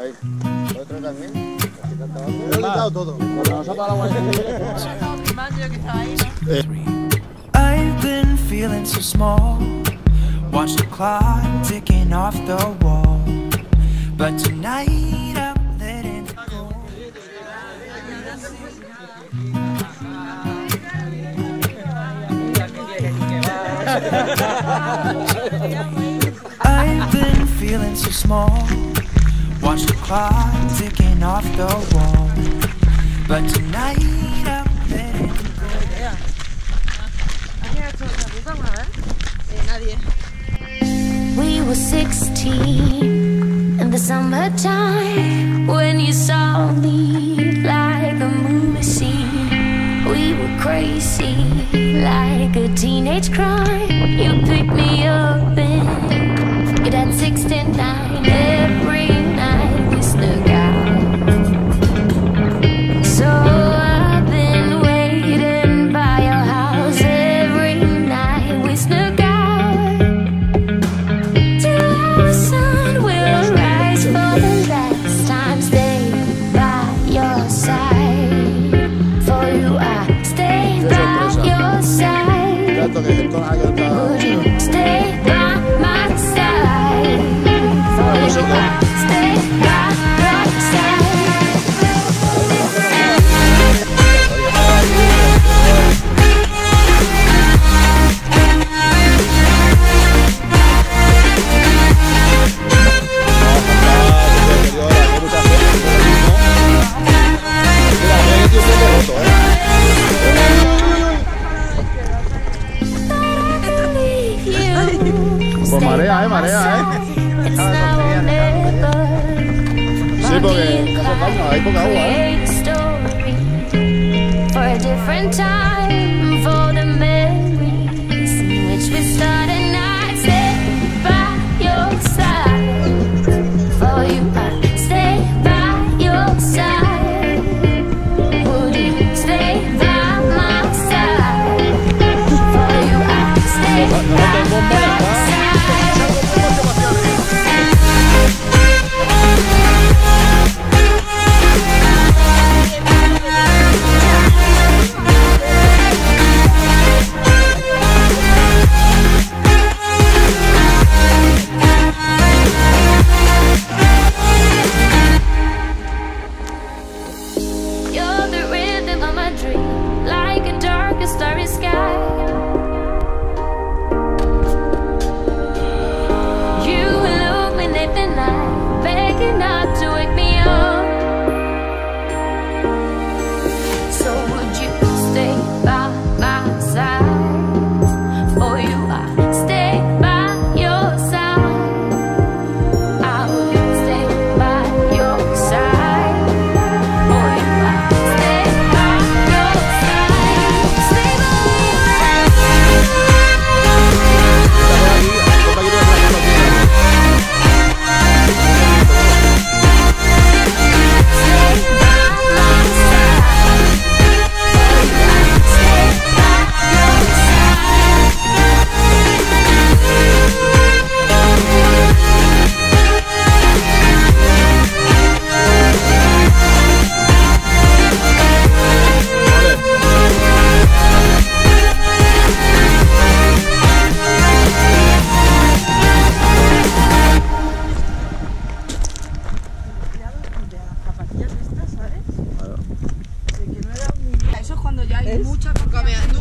¿Otro también? Lo he quitado todo. I've been feeling so small. Watch the clock ticking off the wall. But tonight I'm letting it go. I've been feeling so small. Watch the clock ticking off the wall. But tonight I'm letting it go. ¿Alguien ha hecho otra ruta alguna vez? Nadie. We were 16 in the summertime when you saw me like a movie scene. We were crazy like a teenage crime. You picked me up and it had 69. Every night we snuck out. So I've been waiting by your house. Every night we snuck out till the sun will rise for the last time. Stay by your side. For you I stay by your side. Would you stay by my side? For you I stay by your side. Pues marea, marea, Sí, porque hace falta, hay poca agua, For a different time, for the memories in which we started night. Stay by your side. For you I stay by your side. Would you stay by my side? For you I stay by your side. You're the rhythm of my dream, like a dark and starry sky. You illuminate the night, begging not to wake me up. So would you stay by my side? For you I stay by your side. I will stay by your side. For you I stay by your side. Stay Eso es cuando ya hay mucha contaminación.